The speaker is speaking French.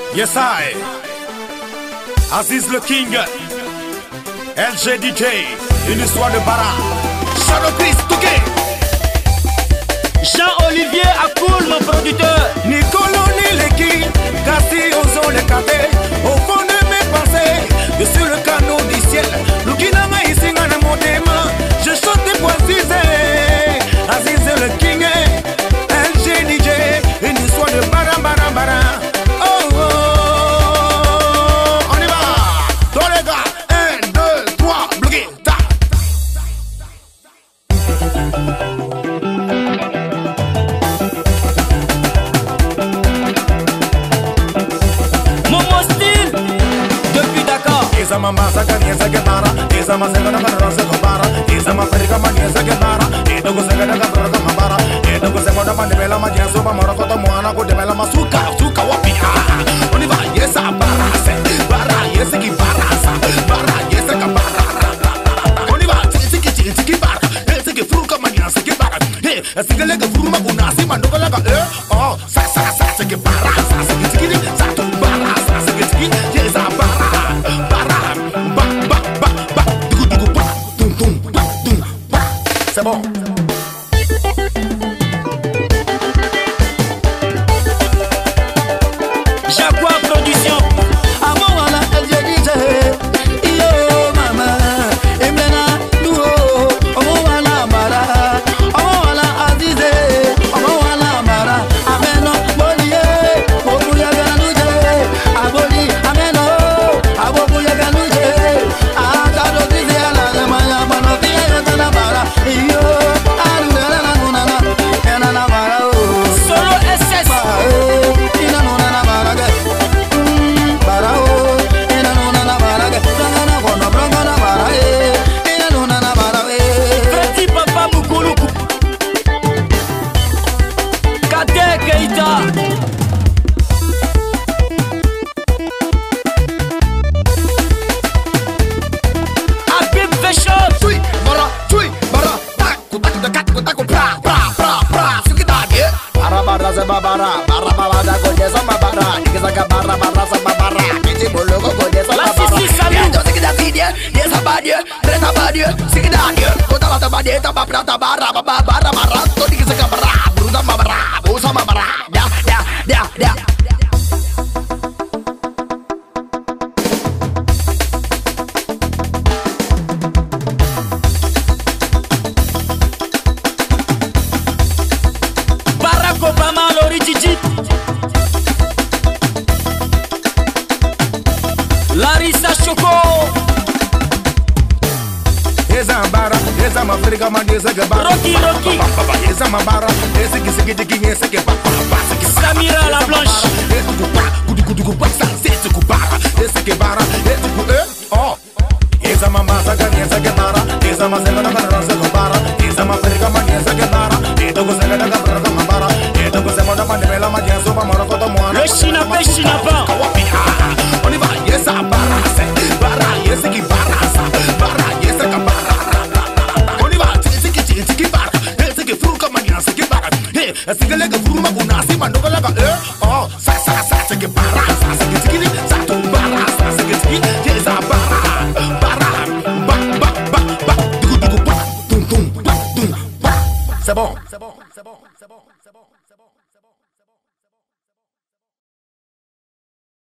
Yes, I. Aziz le King. LGDJ. Une histoire de Bara. Shadow Chris Touquet. Jean-Olivier Akoul, mon producteur. Nicolo Nileki. Kassi Ozo le Kate. Au fond de mes pensées. Dessus le canot du ciel. Lukinanga ici ngana modema. Je chante des points cisés. Aziz le King. LGDJ. Une histoire de Bara Bara Bara. Mama sakani saketara, esa masega na rosa kopara, esa mafrika mani saketara, edo ko sakana ka rosa mabara, edo ko semoda mani bela maji soba mora kota moana ko demela masuka, suka wapi ah, oni va yesa bara se, bara yesa ki bara sa, bara yesa ka bara, oni va tiki bara, yesa ki fruka mani saki bara, he, sigale ka furu makuna si mando la ka oh, sa ki bara, sa tiki sa tu bara, sa tiki yesa bara. C'est bon. Jaguar Production. Amo wala LGDJ. Iyo mama. Emlena duo. Amo wala mara. Amo wala Azize. Amo wala mara. Ameno bolie. Boku ya ganuje. Aboli ameno. Aboku ya ganuje. Akado dize ala de maya bano fiya yotana mara. Iyo. Solo SS. Petit Papa Mukuluku. Kate Keita. Abib Fashion. Cui, bara, taku, pra, sukidage. Bara za babara, bara goje sama bara, ikizaka bara sama bara, kiti bologo goje sama bara. Yo sikida sidie, yes abadie, reta badie, sikidage. Kota lata badie, taba prata bara, bara, to dikizaka bara, bruda mabara, busa mabara, ya. Obama l'origine. Larissa Choco. Esa bara, esa mafrika mandi esa ke bara. Rocky. Esa mabara, esa ki esa ke papa. Samira la Blanche. Kudu pasa, esa ku bara, esa ke bara, esa ku oh. Esa mama sakani esa ke bara, esa masela na rosa ku bara, esa mafrika mandi esa ke bara, edo ko sakana ka rosa mabara, edo ko semoda mandi bela maji soba mora kota moana. Le China pas.